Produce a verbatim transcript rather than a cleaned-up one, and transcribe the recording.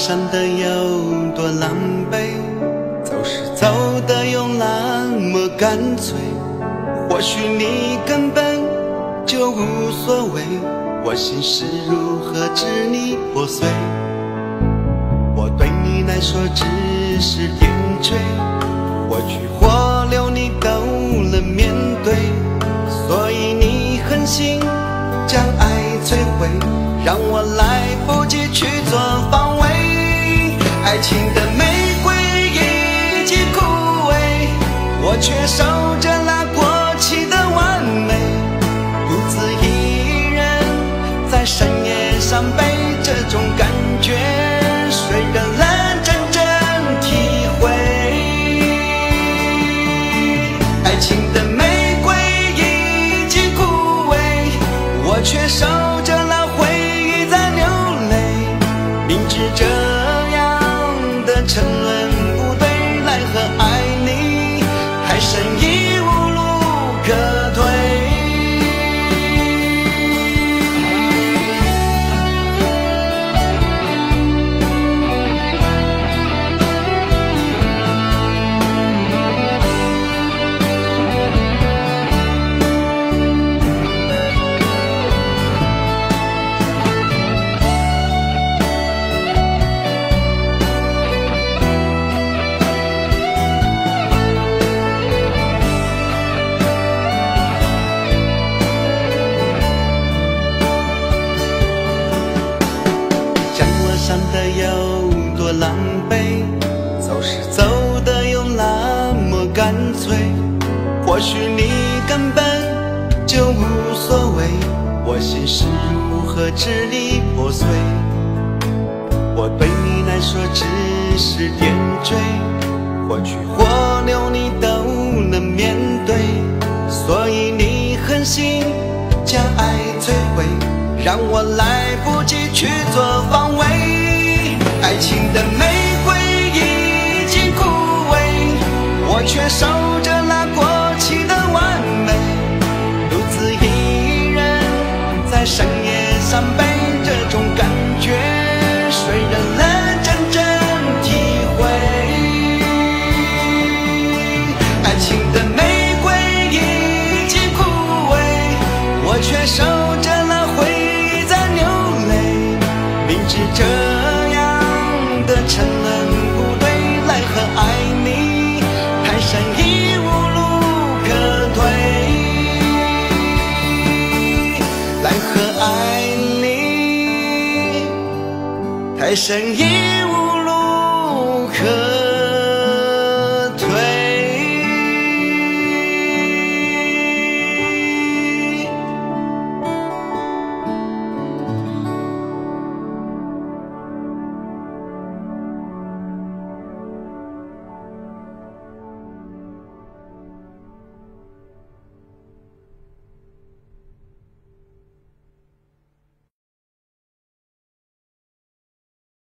伤得有多狼狈，走是走得有那么干脆。或许你根本就无所谓，我心是如何支离破碎。我对你来说只是点缀，或去或留你都能面对。所以你狠心将爱摧毁，让我来不及去做防卫。爱情的玫瑰已经枯萎，我却守着那过期的完美，独自一人在深夜伤悲。这种感觉谁人能真正体会？爱情的玫瑰已经枯萎，我却守着那回忆在流泪。明知这样的沉沦不对，奈何爱你太深已无路可退。伤得有多狼狈，走是走得有那么干脆。或许你根本就无所谓，我心是如何支离破碎。我对你来说只是点缀，或去或留你都能面对。所以你狠心将爱摧毁，让我来不及去做防卫。爱情的玫瑰已经枯萎，我却守着那过期的完美，独自一人在深夜伤悲。这种感觉谁人能真正体会？爱情的玫瑰已经枯萎，我却守着那回忆在流泪。明知这沉沦不对，奈何爱你太深已无路可退。奈何爱你太深已无路可退。